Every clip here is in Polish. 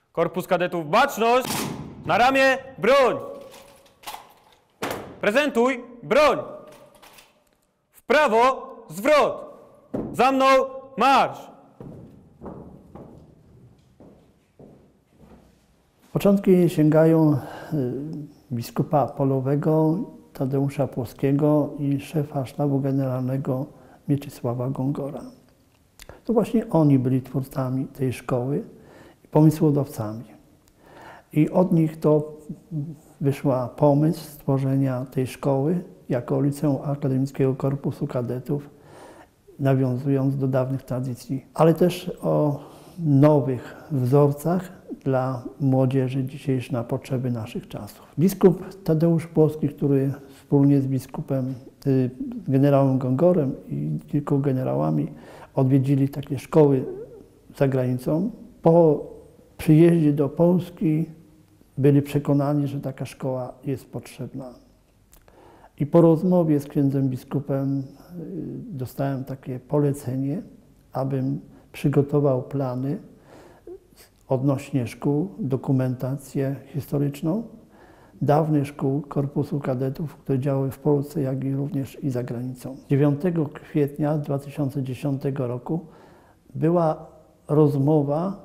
Korpus Kadetów, baczność! Na ramię, broń! Prezentuj, broń! W prawo, zwrot! Za mną, marsz! Początki sięgają biskupa polowego Tadeusza Płockiego i szefa sztabu generalnego Mieczysława Gongora. To właśnie oni byli twórcami tej szkoły i pomysłodawcami. I od nich to wyszła pomysł stworzenia tej szkoły jako Liceum Akademickiego Korpusu Kadetów, nawiązując do dawnych tradycji, ale też o nowych wzorcach dla młodzieży dzisiejszej na potrzeby naszych czasów. Biskup Tadeusz Płocki, który wspólnie z biskupem, z generałem Gongorem i kilku generałami odwiedzili takie szkoły za granicą, po przyjeździe do Polski byli przekonani, że taka szkoła jest potrzebna. I po rozmowie z księdzem biskupem dostałem takie polecenie, abym przygotował plany odnośnie szkół, dokumentację historyczną dawnych szkół Korpusu Kadetów, które działały w Polsce, jak i również i za granicą. 9 kwietnia 2010 roku była rozmowa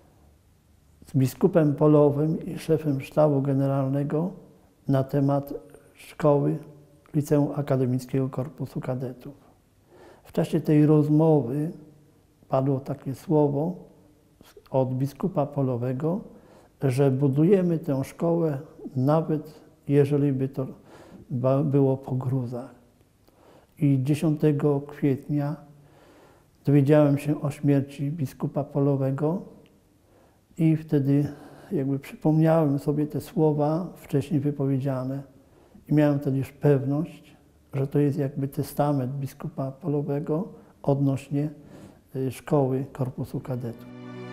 z biskupem polowym i szefem sztabu generalnego na temat szkoły Liceum Akademickiego Korpusu Kadetów. W czasie tej rozmowy padło takie słowo od biskupa polowego, że budujemy tę szkołę nawet jeżeli by to było po gruzach. I 10 kwietnia dowiedziałem się o śmierci biskupa polowego i wtedy jakby przypomniałem sobie te słowa wcześniej wypowiedziane i miałem wtedy już pewność, że to jest jakby testament biskupa polowego odnośnie szkoły Korpusu Kadetów.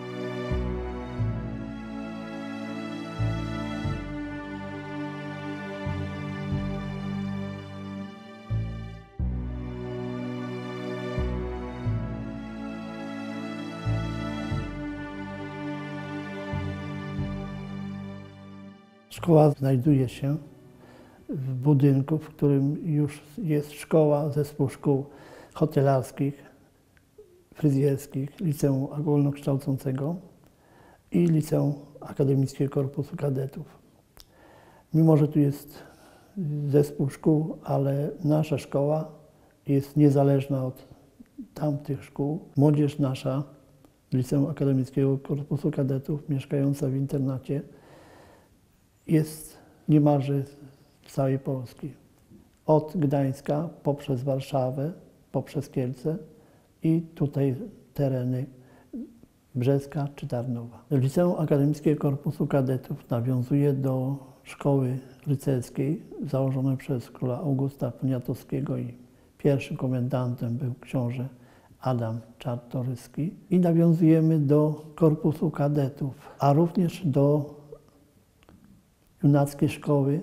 Szkoła znajduje się w budynku, w którym już jest szkoła, zespół szkół hotelarskich, fryzjerskich, liceum ogólnokształcącego i Liceum Akademickiego Korpusu Kadetów. Mimo że tu jest zespół szkół, ale nasza szkoła jest niezależna od tamtych szkół. Młodzież nasza Liceum Akademickiego Korpusu Kadetów, mieszkająca w internacie, jest niemalże z całej Polski. Od Gdańska poprzez Warszawę, poprzez Kielce i tutaj tereny Brzeska czy Tarnowa. Liceum Akademickiego Korpusu Kadetów nawiązuje do szkoły rycerskiej założonej przez króla Augusta Poniatowskiego i pierwszym komendantem był książę Adam Czartoryski. I nawiązujemy do Korpusu Kadetów, a również do junackiej szkoły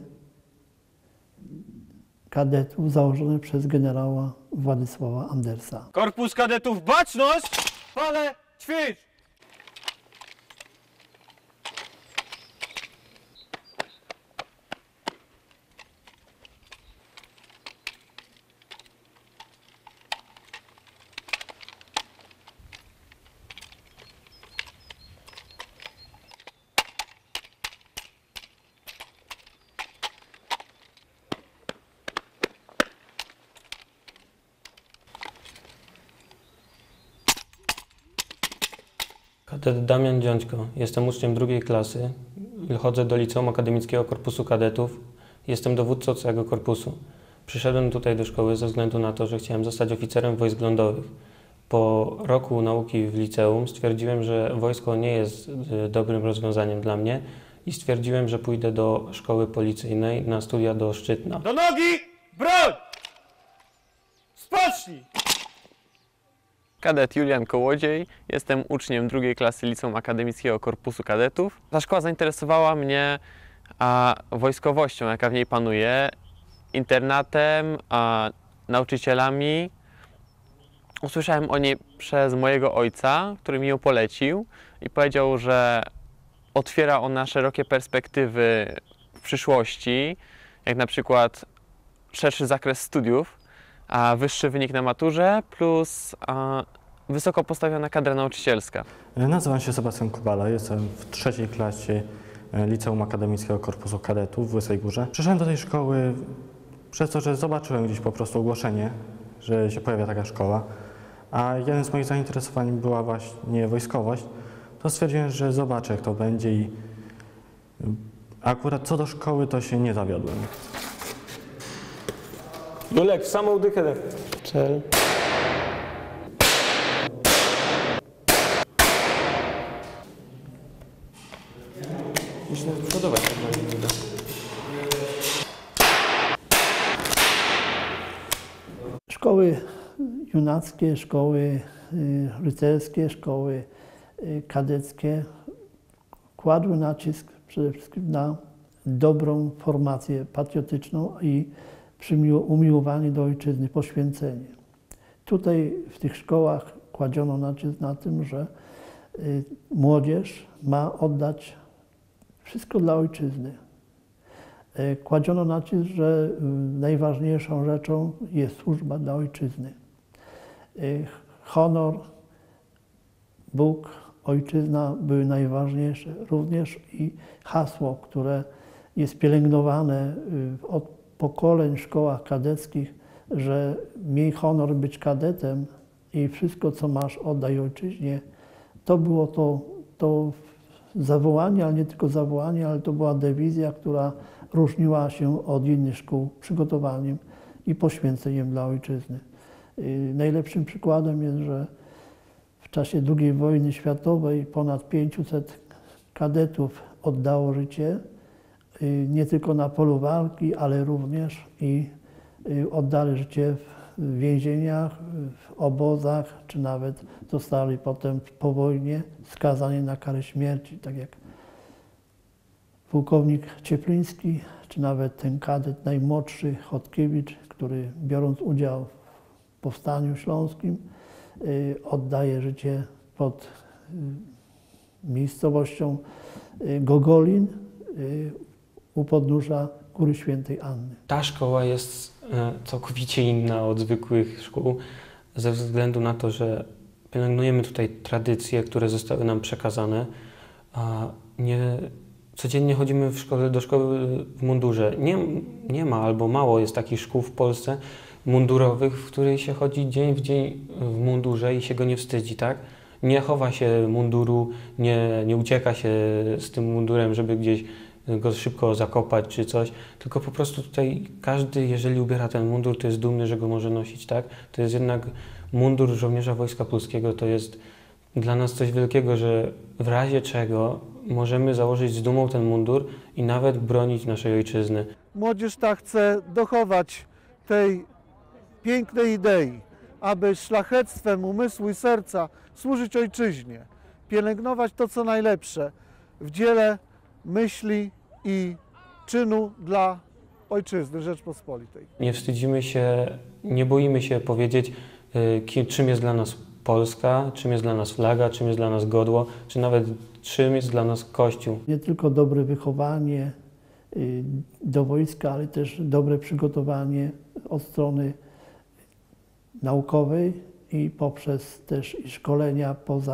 kadetów założonej przez generała Władysława Andersa. Korpus Kadetów, baczność! Fale, ćwicz! Kadet Damian Dziąćko. Jestem uczniem drugiej klasy. Chodzę do Liceum Akademickiego Korpusu Kadetów. Jestem dowódcą całego korpusu. Przyszedłem tutaj do szkoły ze względu na to, że chciałem zostać oficerem wojsk lądowych. Po roku nauki w liceum stwierdziłem, że wojsko nie jest dobrym rozwiązaniem dla mnie i stwierdziłem, że pójdę do szkoły policyjnej na studia do Szczytna. Do nogi! Broń! Spocznij! Kadet Julian Kołodziej, jestem uczniem drugiej klasy Liceum Akademickiego Korpusu Kadetów. Ta szkoła zainteresowała mnie wojskowością, jaka w niej panuje, internatem, nauczycielami. Usłyszałem o niej przez mojego ojca, który mi ją polecił i powiedział, że otwiera ona szerokie perspektywy w przyszłości, jak na przykład szerszy zakres studiów, a wyższy wynik na maturze plus wysoko postawiona kadra nauczycielska. Nazywam się Sebastian Kubala, jestem w 3. klasie Liceum Akademickiego Korpusu Kadetów w Łysej Górze. Przyszedłem do tej szkoły przez to, że zobaczyłem gdzieś po prostu ogłoszenie, że się pojawia taka szkoła, a jednym z moich zainteresowań była właśnie wojskowość. To stwierdziłem, że zobaczę, jak to będzie i akurat co do szkoły to się nie zawiodłem. Julek, w samą dychę. Cel. Myślę, że podobać się nie uda. Szkoły junackie, szkoły rycerskie, szkoły kadeckie kładły nacisk przede wszystkim na dobrą formację patriotyczną i umiłowanie do ojczyzny, poświęcenie. Tutaj w tych szkołach kładziono nacisk na tym, że młodzież ma oddać wszystko dla ojczyzny. Kładziono nacisk, że najważniejszą rzeczą jest służba dla ojczyzny. Honor, Bóg, ojczyzna były najważniejsze. Również i hasło, które jest pielęgnowane od pokoleń w szkołach kadeckich, że miej honor być kadetem i wszystko, co masz, oddaj ojczyźnie. To było to zawołanie, ale nie tylko zawołanie, ale to była dewizja, która różniła się od innych szkół przygotowaniem i poświęceniem dla ojczyzny. Najlepszym przykładem jest, że w czasie II wojny światowej ponad 500 kadetów oddało życie nie tylko na polu walki, ale również i oddali życie w więzieniach, w obozach, czy nawet zostali potem po wojnie skazani na karę śmierci, tak jak pułkownik Ciepliński, czy nawet ten kadet najmłodszy Chodkiewicz, który biorąc udział w Powstaniu Śląskim oddaje życie pod miejscowością Gogolin u podnóża Góry Świętej Anny. Ta szkoła jest całkowicie inna od zwykłych szkół ze względu na to, że pielęgnujemy tutaj tradycje, które zostały nam przekazane, a nie codziennie chodzimy do szkoły w mundurze. Nie ma albo mało jest takich szkół w Polsce mundurowych, w której się chodzi dzień w dzień w mundurze i się go nie wstydzi, tak? Nie chowa się munduru, nie ucieka się z tym mundurem, żeby gdzieś go szybko zakopać czy coś, tylko po prostu tutaj każdy, jeżeli ubiera ten mundur, to jest dumny, że go może nosić, tak? To jest jednak mundur żołnierza Wojska Polskiego, to jest dla nas coś wielkiego, że w razie czego możemy założyć z dumą ten mundur i nawet bronić naszej ojczyzny. Młodzież ta chce dochować tej pięknej idei, aby szlachectwem umysłu i serca służyć ojczyźnie, pielęgnować to, co najlepsze w dziele myśli i czynu dla ojczyzny Rzeczpospolitej. Nie wstydzimy się, nie boimy się powiedzieć, czym jest dla nas Polska, czym jest dla nas flaga, czym jest dla nas godło, czy nawet czym jest dla nas Kościół. Nie tylko dobre wychowanie do wojska, ale też dobre przygotowanie od strony naukowej i poprzez też szkolenia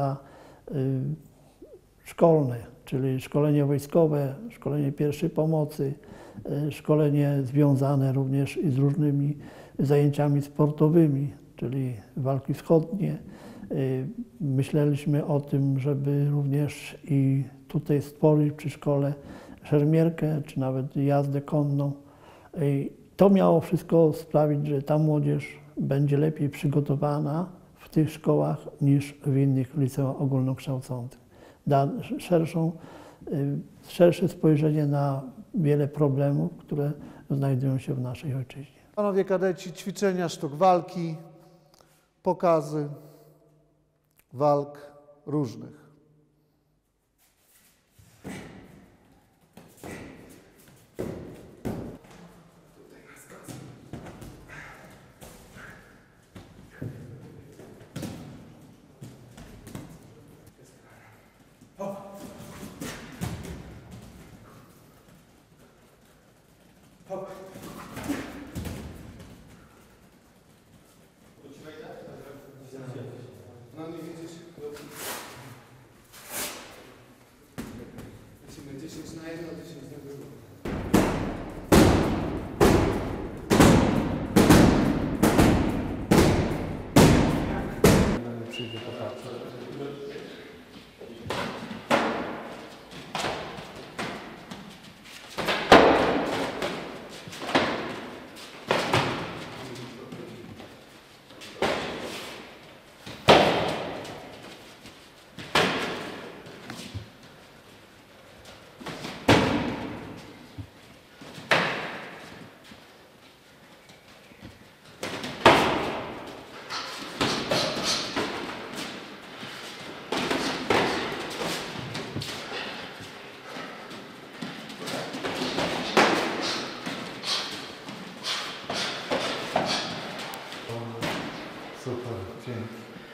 pozaszkolne, czyli szkolenie wojskowe, szkolenie pierwszej pomocy, szkolenie związane również z różnymi zajęciami sportowymi, czyli walki wschodnie. Myśleliśmy o tym, żeby również i tutaj stworzyć przy szkole szermierkę, czy nawet jazdę konną. To miało wszystko sprawić, że ta młodzież będzie lepiej przygotowana w tych szkołach niż w innych liceach ogólnokształcących. Da szersze spojrzenie na wiele problemów, które znajdują się w naszej ojczyźnie. Panowie kadeci, ćwiczenia sztuk walki, pokazy walk różnych. Super, dzięki.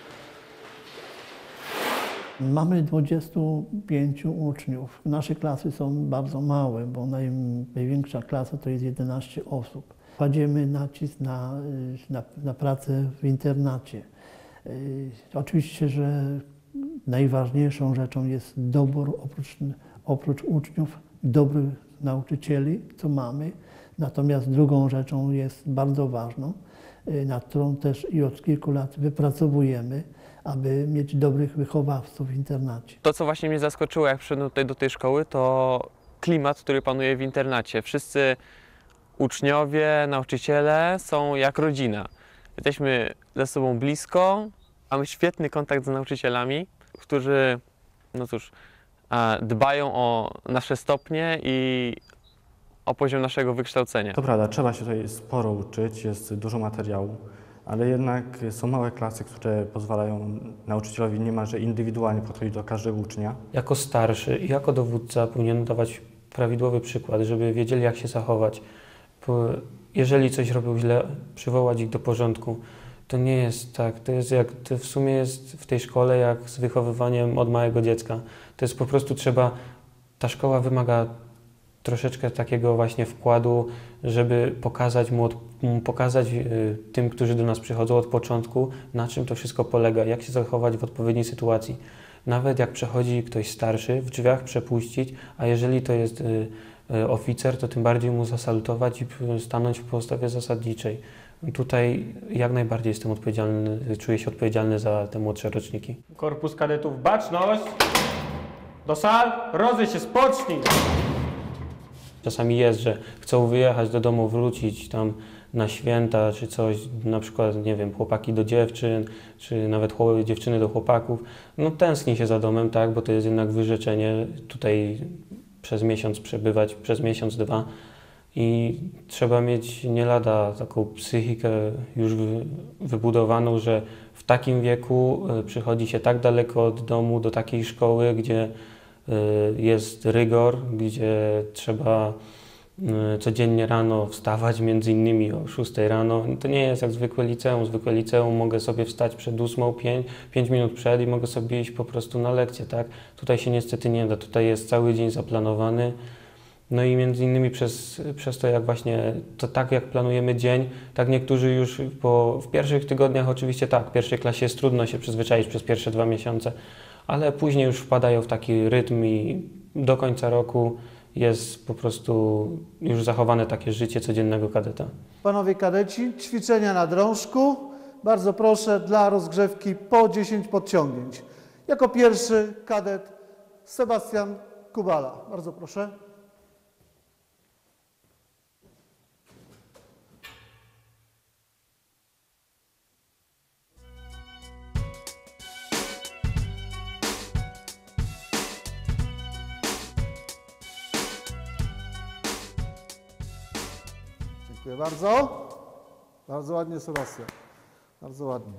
Mamy 25 uczniów. Nasze klasy są bardzo małe, bo największa klasa to jest 11 osób. Kładziemy nacisk na pracę w internacie. Oczywiście, że najważniejszą rzeczą jest dobór, oprócz uczniów, dobrych nauczycieli, co mamy. Natomiast drugą rzeczą jest bardzo ważną, nad którą też i od kilku lat wypracowujemy, aby mieć dobrych wychowawców w internacie. To, co właśnie mnie zaskoczyło, jak przyszedłem tutaj do tej szkoły, to klimat, który panuje w internacie. Wszyscy uczniowie, nauczyciele są jak rodzina. Jesteśmy ze sobą blisko, mamy świetny kontakt z nauczycielami, którzy, no cóż, dbają o nasze stopnie i o poziom naszego wykształcenia. To prawda, trzeba się tutaj sporo uczyć, jest dużo materiału, ale jednak są małe klasy, które pozwalają nauczycielowi niemalże indywidualnie podchodzić do każdego ucznia. Jako starszy i jako dowódca powinien dawać prawidłowy przykład, żeby wiedzieli, jak się zachować. Jeżeli coś robią źle, przywołać ich do porządku. To nie jest tak, to w sumie jest w tej szkole jak z wychowywaniem od małego dziecka. To jest po prostu ta szkoła wymaga troszeczkę takiego właśnie wkładu, żeby pokazać tym, którzy do nas przychodzą od początku, na czym to wszystko polega, jak się zachować w odpowiedniej sytuacji. Nawet jak przechodzi ktoś starszy, w drzwiach przepuścić, a jeżeli to jest oficer, to tym bardziej mu zasalutować i stanąć w postawie zasadniczej. Tutaj jak najbardziej jestem czuję się odpowiedzialny za te młodsze roczniki. Korpus kadetów, baczność! Do sal, rozejść się, spocznij! Czasami jest, że chcą wyjechać do domu, wrócić tam na święta czy coś, na przykład, nie wiem, chłopaki do dziewczyn, czy nawet dziewczyny do chłopaków. No tęskni się za domem, tak, bo to jest jednak wyrzeczenie tutaj przez miesiąc przebywać, przez miesiąc, dwa. I trzeba mieć nie lada taką psychikę już wybudowaną, że w takim wieku przychodzi się tak daleko od domu do takiej szkoły, gdzie jest rygor, gdzie trzeba codziennie rano wstawać, między innymi o 6 rano. To nie jest jak zwykłe liceum. Zwykłe liceum mogę sobie wstać przed 8, 5 minut przed i mogę sobie iść po prostu na lekcję, tak? Tutaj się niestety nie da. Tutaj jest cały dzień zaplanowany. No i między innymi przez to, jak właśnie, to tak jak planujemy dzień, tak niektórzy już w pierwszych tygodniach oczywiście tak, w pierwszej klasie jest trudno się przyzwyczaić przez pierwsze 2 miesiące, ale później już wpadają w taki rytm i do końca roku jest po prostu już zachowane takie życie codziennego kadeta. Panowie kadeci, ćwiczenia na drążku. Bardzo proszę, dla rozgrzewki po 10 podciągnięć. Jako pierwszy kadet Sebastian Kubala. Bardzo proszę. Dziękuję bardzo. Bardzo ładnie, Sebastian. Bardzo ładnie.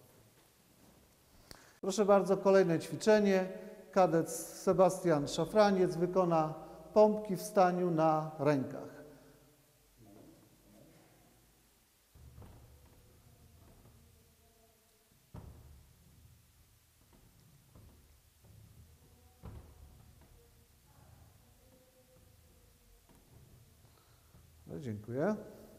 Proszę bardzo, kolejne ćwiczenie. Kadet Sebastian Szafraniec wykona pompki w staniu na rękach. No, dziękuję.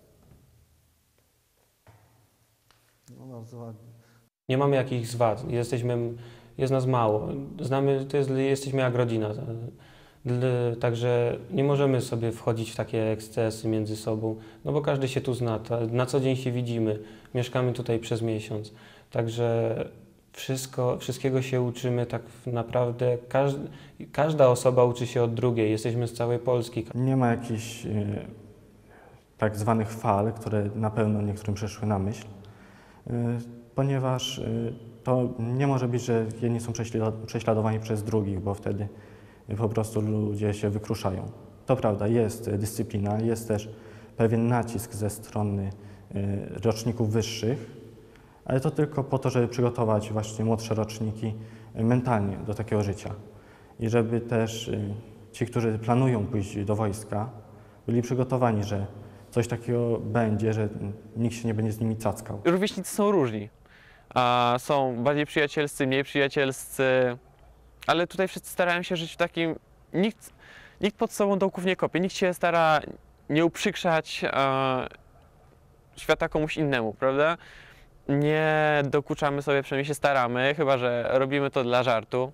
No, bardzo ładnie. Nie mamy jakichś wad, jest nas mało. Jesteśmy jak rodzina. Także nie możemy sobie wchodzić w takie ekscesy między sobą, no bo każdy się tu zna, na co dzień się widzimy, mieszkamy tutaj przez miesiąc. Także wszystkiego się uczymy tak naprawdę, każda osoba uczy się od drugiej, jesteśmy z całej Polski. Nie ma jakichś tak zwanych fal, które na pewno niektórym przyszły na myśl, ponieważ to nie może być, że jedni są prześladowani przez drugich, bo wtedy po prostu ludzie się wykruszają. To prawda, jest dyscyplina, jest też pewien nacisk ze strony roczników wyższych, ale to tylko po to, żeby przygotować właśnie młodsze roczniki mentalnie do takiego życia i żeby też ci, którzy planują pójść do wojska, byli przygotowani, że coś takiego będzie, że nikt się nie będzie z nimi cackał. Rówieśnicy są różni. Są bardziej przyjacielscy, mniej przyjacielscy, ale tutaj wszyscy starają się żyć w takim... Nikt pod sobą dołków nie kopie, nikt się stara nie uprzykrzać świata komuś innemu, prawda? Nie dokuczamy sobie, przynajmniej się staramy, chyba że robimy to dla żartu.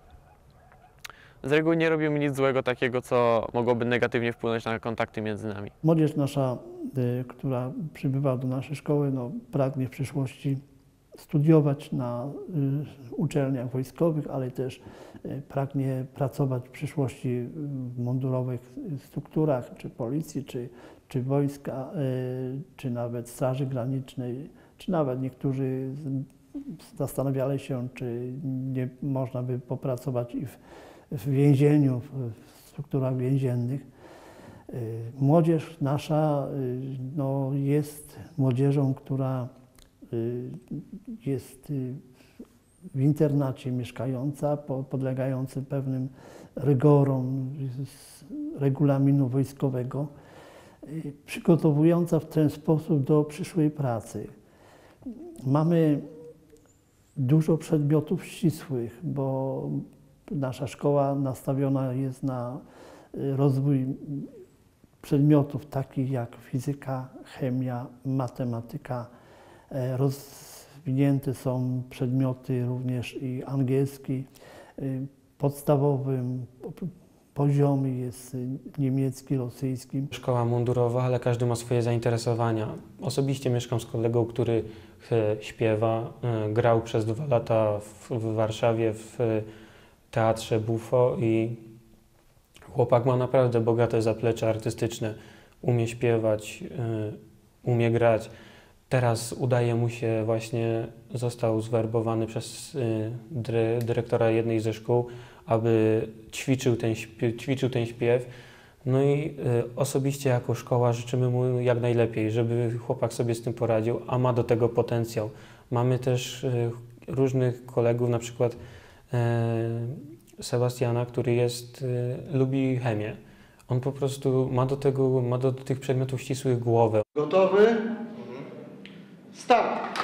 Z reguły nie robimy nic złego takiego, co mogłoby negatywnie wpłynąć na kontakty między nami. Młodzież nasza, która przybywa do naszej szkoły, no, pragnie w przyszłości studiować na uczelniach wojskowych, ale też pragnie pracować w przyszłości w mundurowych strukturach, czy policji, czy wojska, czy nawet Straży Granicznej, czy nawet niektórzy zastanawiali się, czy nie można by popracować i w więzieniu, w strukturach więziennych. Młodzież nasza no, jest młodzieżą, która jest w internacie mieszkająca, podlegająca pewnym rygorom regulaminu wojskowego, przygotowująca w ten sposób do przyszłej pracy. Mamy dużo przedmiotów ścisłych, bo nasza szkoła nastawiona jest na rozwój przedmiotów takich jak fizyka, chemia, matematyka. Rozwinięte są przedmioty również i angielski. Podstawowym poziomie jest niemiecki, rosyjski. Szkoła mundurowa, ale każdy ma swoje zainteresowania. Osobiście mieszkam z kolegą, który śpiewa, grał przez 2 lata w Warszawie w teatrze Bufo i chłopak ma naprawdę bogate zaplecze artystyczne. Umie śpiewać, umie grać. Teraz udaje mu się właśnie, został zwerbowany przez dyrektora jednej ze szkół, aby ćwiczył ten śpiew. No i osobiście jako szkoła życzymy mu jak najlepiej, żeby chłopak sobie z tym poradził, a ma do tego potencjał. Mamy też różnych kolegów, na przykład Sebastiana, który lubi chemię. On po prostu ma do tych przedmiotów ścisłych głowę. Gotowy? Start!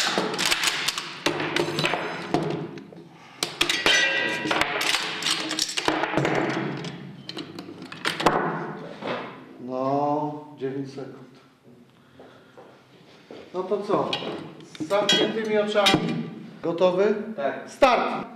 No, 9 sekund. No to co? Z zamkniętymi oczami. Gotowy? Tak. Start!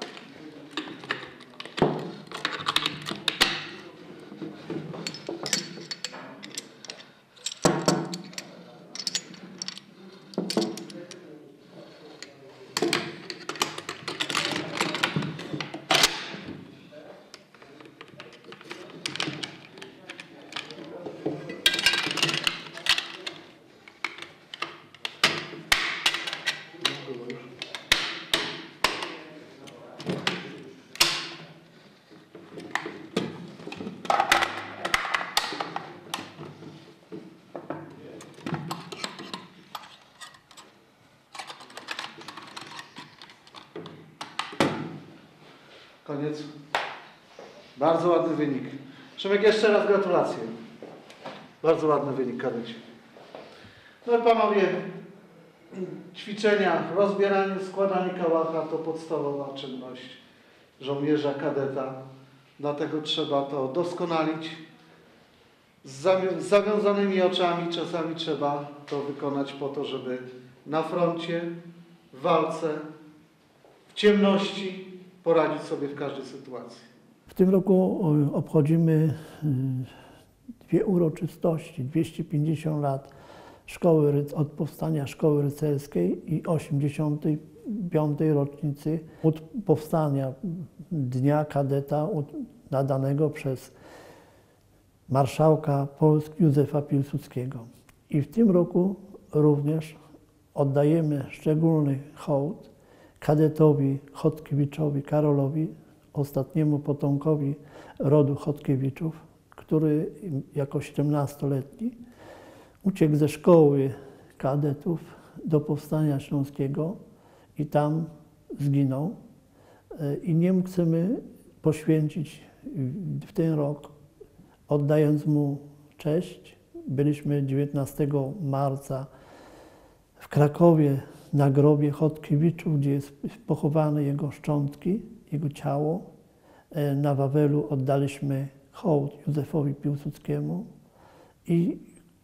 Koniec. Bardzo ładny wynik. Szymek, jeszcze raz gratulacje. Bardzo ładny wynik, kadeci. No i panowie, ćwiczenia, rozbieranie, składanie kałacha to podstawowa czynność żołnierza, kadeta. Dlatego trzeba to doskonalić. Z zawiązanymi oczami czasami trzeba to wykonać po to, żeby na froncie, w walce, w ciemności poradzić sobie w każdej sytuacji. tym roku obchodzimy dwie uroczystości, 250 lat od powstania Szkoły Rycerskiej i 85. rocznicy od powstania Dnia Kadeta nadanego przez marszałka Polski Józefa Piłsudskiego. I w tym roku również oddajemy szczególny hołd kadetowi Chodkiewiczowi Karolowi, ostatniemu potomkowi rodu Chodkiewiczów, który jako 17-letni uciekł ze szkoły kadetów do Powstania Śląskiego i tam zginął. I nie chcemy poświęcić w ten rok, oddając mu cześć. Byliśmy 19 marca w Krakowie na grobie Chodkiewiczów, gdzie jest pochowane jego szczątki, jego ciało. Na Wawelu oddaliśmy hołd Józefowi Piłsudskiemu i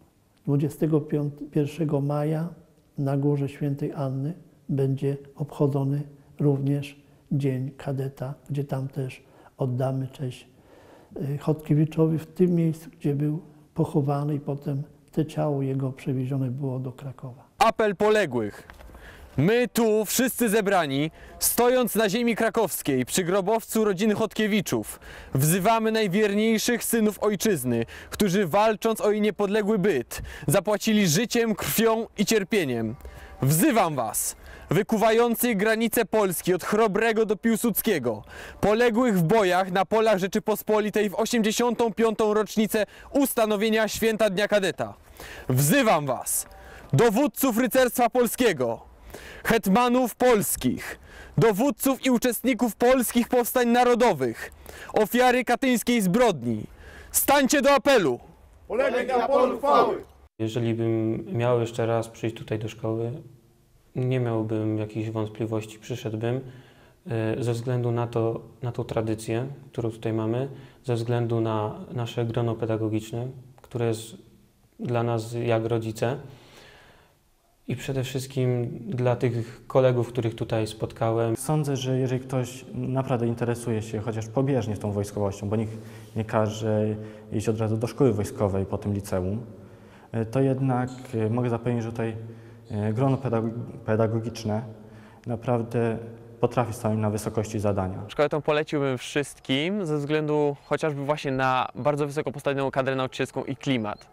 21 maja na Górze Świętej Anny będzie obchodzony również Dzień Kadeta, gdzie tam też oddamy cześć Chodkiewiczowi w tym miejscu, gdzie był pochowany i potem to ciało jego przewiezione było do Krakowa. Apel poległych. My tu, wszyscy zebrani, stojąc na ziemi krakowskiej przy grobowcu rodziny Chodkiewiczów, wzywamy najwierniejszych synów ojczyzny, którzy walcząc o jej niepodległy byt, zapłacili życiem, krwią i cierpieniem. Wzywam was, wykuwających granice Polski od Chrobrego do Piłsudskiego, poległych w bojach na polach Rzeczypospolitej w 85. rocznicę ustanowienia Święta Dnia Kadeta. Wzywam was, dowódców rycerstwa polskiego, hetmanów polskich, dowódców i uczestników polskich powstań narodowych, ofiary katyńskiej zbrodni. Stańcie do apelu! Poległych na polu chwały! Jeżeli bym miał jeszcze raz przyjść tutaj do szkoły, nie miałbym jakichś wątpliwości, przyszedłbym ze względu na tą tradycję, którą tutaj mamy, ze względu na nasze grono pedagogiczne, które jest dla nas jak rodzice i przede wszystkim dla tych kolegów, których tutaj spotkałem. Sądzę, że jeżeli ktoś naprawdę interesuje się chociaż pobieżnie tą wojskowością, bo nikt nie każe iść od razu do szkoły wojskowej po tym liceum, to jednak mogę zapewnić, że tutaj grono pedagogiczne naprawdę potrafi stanąć na wysokości zadania. Szkołę tą poleciłbym wszystkim ze względu chociażby właśnie na bardzo wysoko postawioną kadrę nauczycielską i klimat.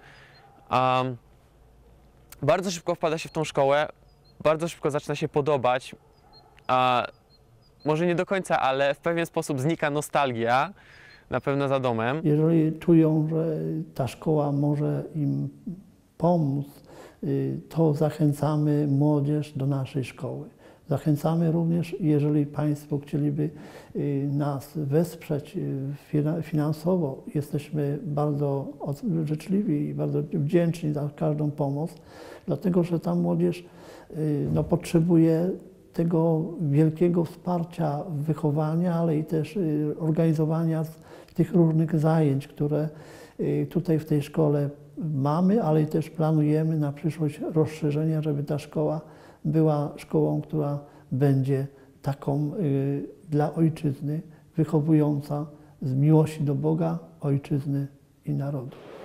Bardzo szybko wpada się w tą szkołę, bardzo szybko zaczyna się podobać. Może nie do końca, ale w pewien sposób znika nostalgia na pewno za domem. Jeżeli czują, że ta szkoła może im pomóc, to zachęcamy młodzież do naszej szkoły. Zachęcamy również, jeżeli Państwo chcieliby nas wesprzeć finansowo, jesteśmy bardzo życzliwi i bardzo wdzięczni za każdą pomoc, dlatego że ta młodzież potrzebuje tego wielkiego wsparcia wychowania, ale i też organizowania tych różnych zajęć, które tutaj w tej szkole mamy, ale i też planujemy na przyszłość rozszerzenia, żeby ta szkoła była szkołą, która będzie taką dla ojczyzny, wychowująca z miłości do Boga, ojczyzny i narodu.